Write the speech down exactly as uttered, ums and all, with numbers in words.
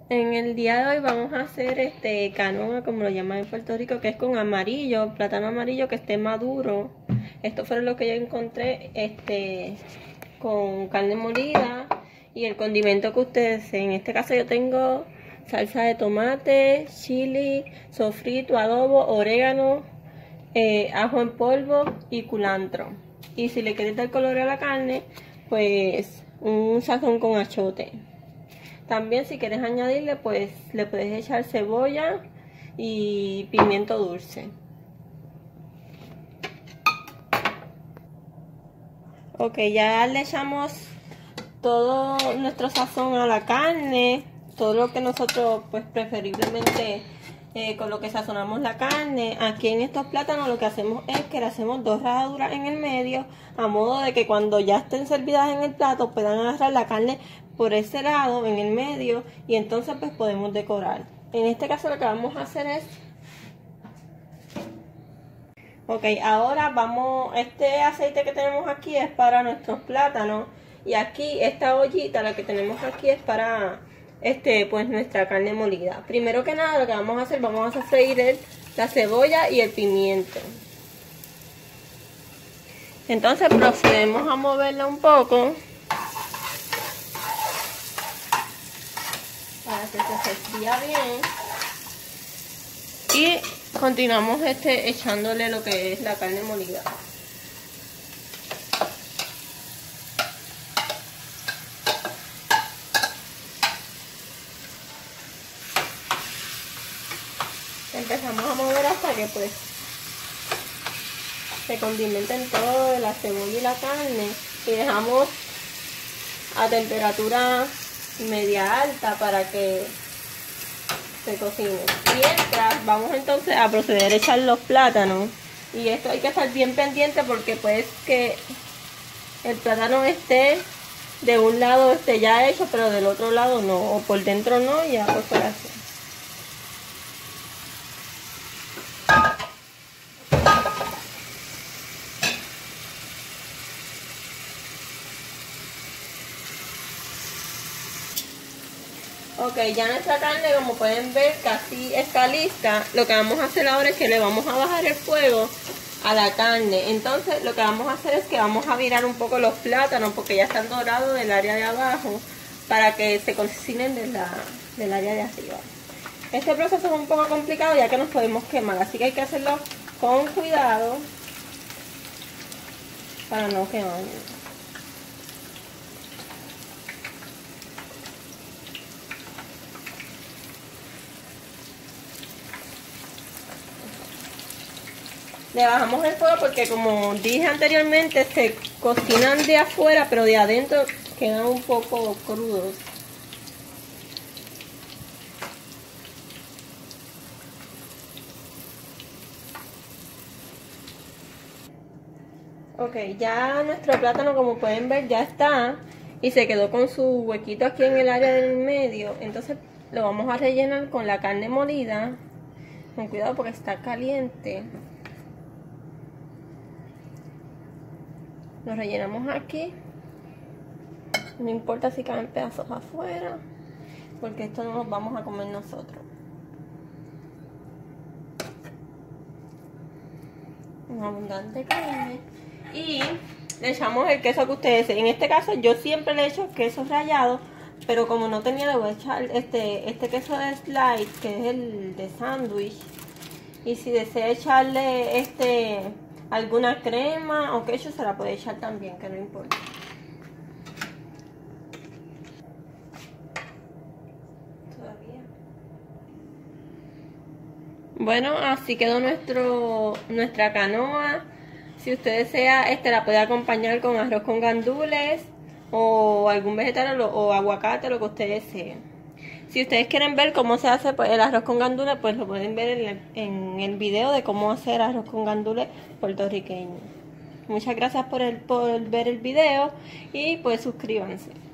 En el día de hoy vamos a hacer este canoa, como lo llaman en Puerto Rico, que es con amarillo, plátano amarillo que esté maduro. Esto fue lo que yo encontré, este, con carne molida y el condimento que ustedes deseen. En este caso yo tengo salsa de tomate, chili, sofrito, adobo, orégano, eh, ajo en polvo y culantro. Y si le quieres dar color a la carne, pues un sazón con achote. También si quieres añadirle, pues le puedes echar cebolla y pimiento dulce. Ok, ya le echamos todo nuestro sazón a la carne, todo lo que nosotros pues preferiblemente eh, con lo que sazonamos la carne. Aquí en estos plátanos lo que hacemos es que le hacemos dos rajaduras en el medio, a modo de que cuando ya estén servidas en el plato puedan agarrar la carne por ese lado, en el medio, y entonces pues podemos decorar. En este caso lo que vamos a hacer es... Ok, ahora vamos, este aceite que tenemos aquí es para nuestros plátanos, y aquí esta ollita, la que tenemos aquí, es para este pues nuestra carne molida. Primero que nada lo que vamos a hacer, vamos a freír el, la cebolla y el pimiento. Entonces procedemos a moverla un poco para que se fría bien, y continuamos este echándole lo que es la carne molida. Empezamos a mover hasta que pues se condimenten todo, la cebolla y la carne, y dejamos a temperatura media alta para que se cocine. Mientras vamos entonces a proceder a echar los plátanos, y esto hay que estar bien pendiente porque pues que el plátano esté de un lado esté ya hecho, pero del otro lado no, o por dentro no, y ya pues por así. Ok, ya nuestra carne, como pueden ver, casi está lista. Lo que vamos a hacer ahora es que le vamos a bajar el fuego a la carne. Entonces lo que vamos a hacer es que vamos a virar un poco los plátanos, porque ya están dorados del área de abajo, para que se cocinen de la, del área de arriba. Este proceso es un poco complicado ya que nos podemos quemar, así que hay que hacerlo con cuidado para no quemarnos. Le bajamos el fuego porque, como dije anteriormente, se cocinan de afuera, pero de adentro quedan un poco crudos. Ok, ya nuestro plátano, como pueden ver, ya está, y se quedó con su huequito aquí en el área del medio. Entonces lo vamos a rellenar con la carne molida, con cuidado porque está caliente. Lo rellenamos aquí, no importa si caen pedazos afuera, porque esto no lo vamos a comer nosotros. Una abundante carne, y le echamos el queso que ustedes deseen. En este caso yo siempre le echo queso rallado, pero como no tenía, le voy a echar este, este queso de slide, que es el de sándwich. Y si desea echarle este alguna crema o queso, se la puede echar también, que no importa. Todavía. Bueno, así quedó nuestro nuestra canoa. Si usted desea, este la puede acompañar con arroz con gandules o algún vegetal o, o aguacate, lo que ustedes deseen. Si ustedes quieren ver cómo se hace pues, el arroz con gandules, pues lo pueden ver en el, en el video de cómo hacer arroz con gandules puertorriqueño. Muchas gracias por, el, por ver el video, y pues suscríbanse.